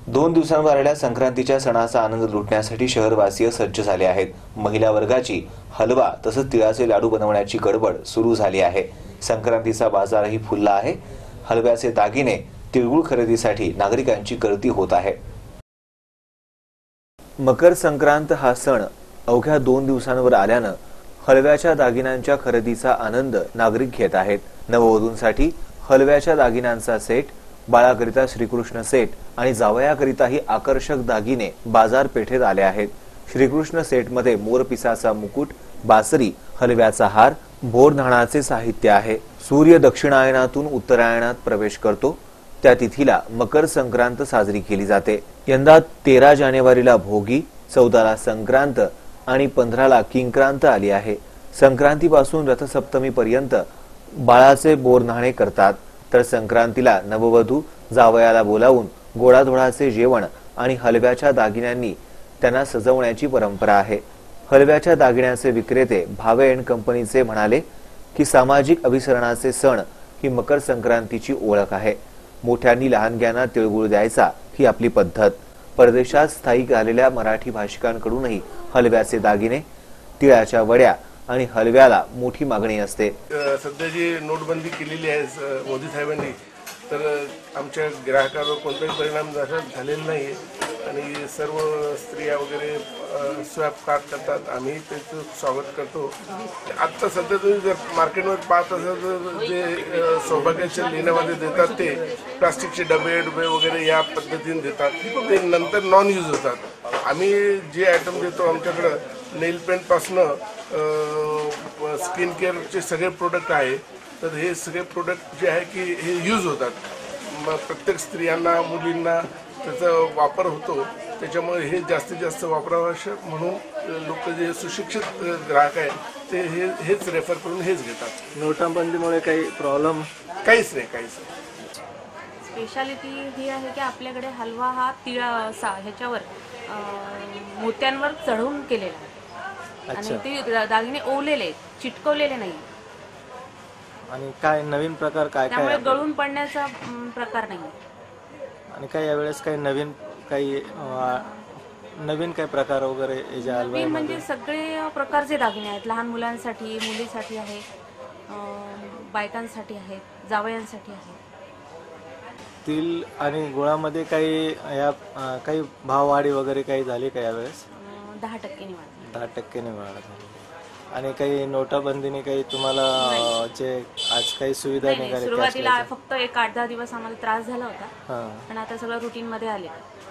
2 दिवसांवर आलेल्या संक्रांतीच्या सणाचा आनंद लुटण्यासाठी शहरवासीय सज्ज झाले आहेत। महिला वर्गाची हलवा तसंच तिळाचे लाडू बनवण्याची गडबड सुरू झाली आहे। संक्रांतीचा बाजारही फुलला आहे। हलव्याचे दागिने, तिळगुळ खरेदीसाठी नागरिकांची गर्दी होत आहे। मकर संक्रांत हा सण अवघ्या 2 दिवसांवर आल्यानं हलव्याच्या दागिन्यांच्या खरेदीचा आनंद नागरिक घेत आहेत। नववधूंसाठी हलव्याच्या दागिन्यांचा सेट, बाळाकरिता श्रीकृष्ण सेट आणि जावयाकरिताही आकर्षक दागिने बाजारपेठेत आले आहेत। श्रीकृष्ण सेटमध्ये मोरपिसाचा मुकुट, बासरी, हलव्याचा हार, बोरन्हाणाचे साहित्य आहे। सूर्य दक्षिणायनातून उत्तरायणात प्रवेश करतो त्या तिथीला मकर संक्रांत साजरी केली जाते। यंदा 13 जानेवारीला भोगी, 14ला संक्रांत आणि 15ला किंक्रांत आली आहे। संक्रांतीपासून रथसप्तमी पर्यंत बाळाचे बोरन्हाणे करतात, तर संक्रांतीला नववधू जावयाला बोलावून गोडाधोडाचे जेवण आणि हलव्याच्या दागिन्यांनी त्यांना सजवण्याची परंपरा आहे। हलव्याच्या दागिन्यांचे विक्रेते भावे एंड कंपनीचे म्हणाले की सामाजिक अभिसरणाचे सण ही मकर संक्रांतीची ओळख आहे। मोठ्यांनी लहानग्यांना तिळगुळ द्यायचा ही आपली पद्धत। परदेशात स्थायिक झालेल्या मराठी भाषिकांकडूनही हलव्याचे दागिने, तिळाच्या वड्या आणि हलव्याला मोठी मागणी असते। सध्या जी नोटबंदी केलेली आहे मोदी साहेबांनी, तर आमच्या ग्राहकांवर कोणताही परिणाम झालेला नाही आणि सर्व स्त्रिया वगैरे स्वॅप कार्ड करतात। आम्ही त्याचं स्वागत करतो। आत्ता सध्या तुम्ही जर मार्केटमध्ये पाहत असाल तर जे सौभाग्याच्या लेण्यामध्ये देतात ते प्लास्टिकचे डबे वगैरे या पद्धतीने देतात, ते नंतर नॉन यूज होतात। आम्ही जे आयटम देतो आमच्याकडं नेल पेंटपासनं स्किन केअरचे सगळे प्रोडक्ट आहे, तर हे सगळे प्रोडक्ट जे आहे की हे यूज होतात। मग प्रत्येक स्त्रियांना, मुलींना त्याचा वापर होतो, त्याच्यामुळे हे जास्तीत जास्त वापरावं म्हणून लोक जे सुशिक्षित ग्राहक आहेत ते हेच रेफर करून हेच घेतात। नोटाबंदीमुळे काही प्रॉब्लेम काहीच नाही। स्पेशालिटी ही आहे की आपल्याकडे हलवा हा तिळाचा ह्याच्यावर मोत्यांवर चढवून केलेला आहे आणि ते दागिने ओवलेले, चिटकवलेले नाही। आणि काय नवीन प्रकार काय काय त्यामुळे गळून पडण्याचा प्रकार नाही। आणि काय यावेळेस काही नवीन काय प्रकार वगैरे जे हलवा म्हणजे सगळे प्रकारचे दागिने आहेत। लहान मुलांसाठी, मुलीसाठी आहे, बायकांसाठी आहेत, जावयांसाठी आहे। तिल आणि गुळामध्ये काही भाववाढी वगैरे काही झाली का यावेळेस? 10% वाढ। 10% वाढ झाली। आणि काही नोटाबंदीने काही तुम्हाला जे आज काही सुविधा निघाली? सुरुवातीला फक्त 8-10 दिवस आम्हाला त्रास झाला होता, पण आता सगळं रुटीन मध्ये आले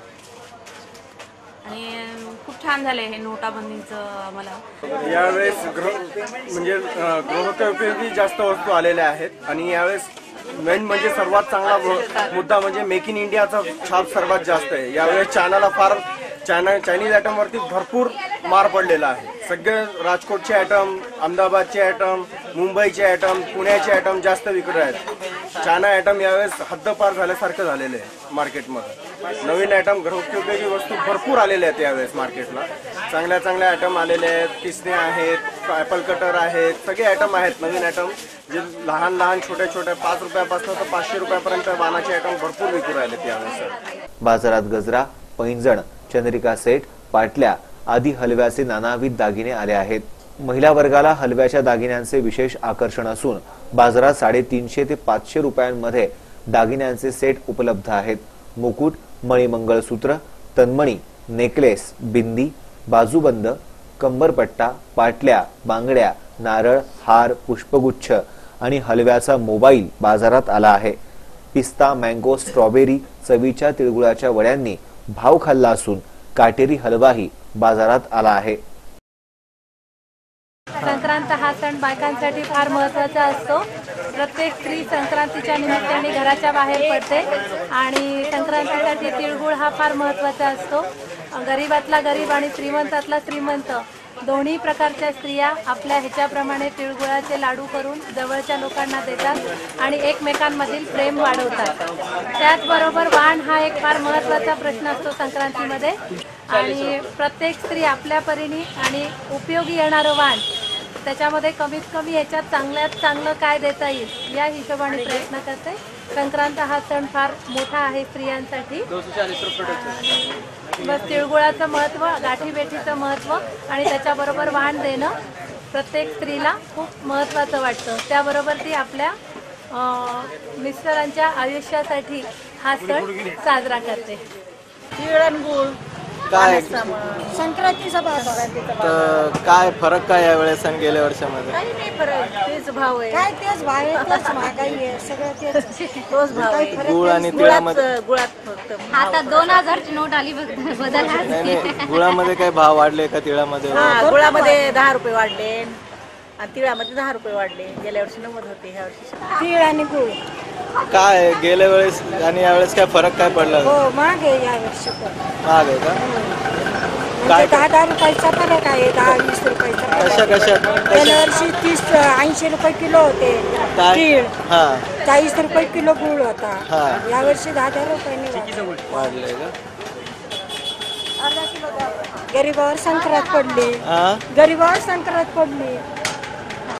आणि खूप छान झालंय हे नोटाबंदीचं आम्हाला। यावेळेस गृहोपयोगी जास्त वस्तू आलेल्या आहेत आणि यावेळेस मेन म्हणजे सर्वात चांगला मुद्दा म्हणजे मेक इन इंडियाचा छाप सर्वात जास्त आहे। यावेळेस चायनीज आयटमवरती भरपूर मार पडलेला आहे। सगळे राजकोटचे आयटम, अहमदाबादचे आयटम, मुंबईचे आयटम, पुण्याचे आयटम जास्त विक्री आहेत। चायना आयटम यावेळेस हद्दपार झाल्यासारखं झालेलं आहे मार्केटमध्ये। नवीन आयटम, गृहोपयोगी वस्तू भरपूर आलेल्या आहेत यावेळेस मार्केटला। चांगल्या आयटम आलेले आहेत, किसने आहेत, ॲपल कटर आहेत, सगळे आयटम आहेत नवीन आयटम, जे लहान छोट्या 5 रुपयापासून तर 500 रुपयापर्यंत वाणाचे आयटम भरपूर विक्री राहिलेत यावेळेस। बाजारात गजरा, पैंजण, चंद्रिका सेट, पाटल्या आदी हलव्याचे नानाविध दागिने आले आहेत। महिला वर्गाला हलव्याच्या दागिन्यांचे विशेष आकर्षण असून बाजारात 350 ते 500 रुपयांमध्ये दागिन्यांचे सेट उपलब्ध आहेत। मुकुट, मणिमंगळसूत्र, तन्मणी, नेकलेस, बिंदी, बाजूबंद, कंबरपट्टा, पाटल्या, बांगड्या, नारळ, हार, पुष्पगुच्छ आणि हलव्याचा मोबाईल बाजारात आला आहे। पिस्ता, मँगो, स्ट्रॉबेरी चवीच्या तिळगुळाच्या वड्यांनी भाव खाल्ला असून काटेरी हलवाही बाजारात आला आहे। संक्रांत हा सण बायकांसाठी फार महत्त्वाचा असतो। प्रत्येक स्त्री संक्रांतीच्या निमित्ताने घराच्या बाहेर पडते आणि संक्रांतीसाठी तिळगुळ हा फार महत्त्वाचा असतो। गरीबातला गरीब आणि श्रीमंतातला श्रीमंत दोन्ही प्रकारच्या स्त्रिया आपल्या ह्याच्याप्रमाणे तिळगुळाचे लाडू करून जवळच्या लोकांना देतात आणि एकमेकांमधील प्रेम वाढवतात। त्याचबरोबर वाण हा एक फार महत्त्वाचा प्रश्न असतो संक्रांतीमध्ये आणि प्रत्येक स्त्री आपल्या परीने आणि उपयोगी येणारं वाण त्याच्यामध्ये कमीत कमी ह्याच्यात चांगल्यात चांगलं काय देता येईल या हिशोबाने प्रयत्न करते। संक्रांत हा सण फार मोठा आहे स्त्रियांसाठी. बस तिळगुळाचं महत्त्व, गाठीभेटीचं महत्त्व आणि त्याच्याबरोबर वाण देणं प्रत्येक स्त्रीला खूप महत्त्वाचं वाटतं. त्याबरोबर ती आपल्या मिस्टरांच्या आयुष्यासाठी हा सण साजरा करते. तीळ आणि गुळ काय संक्रांतीचा तर काय फरक काय यावेळेस आणि गेल्या वर्षामध्ये? काही नाही फरक, तेच भाव आहे. काय तेच भाव आहे, तेच महागाई आहे, सगळं तेच तोच भाव आहे. गुळ आणि तिळामध्ये गुळात फक्त आता 2000ची नोट आली बदल. नाही गुळामध्ये काय भाव वाढले का तिळामध्ये? गुळामध्ये 10 रुपये वाढले आणि तिळामध्ये 10 रुपये वाढले. गेल्या वर्षी 90 होते, ह्या वर्षी तीळ आणि गुळ. काय गेल्या वेळेस आणि यावेळेस काय फरक काय पडला? हो महाग आहे या वर्षी पण. महाग आहे का? काय 10 रुपयाचा फरक आहे, 10-20 रुपयाचा फरक. कशा गेल्या वर्षी 30-80 रुपये किलो होते तीळ, 40 रुपये किलो गुळ होता. या वर्षी 10 रुपयांनी वाढले का? गरीबावर संक्रांत पडली, गरीबावर संक्रांत पडली.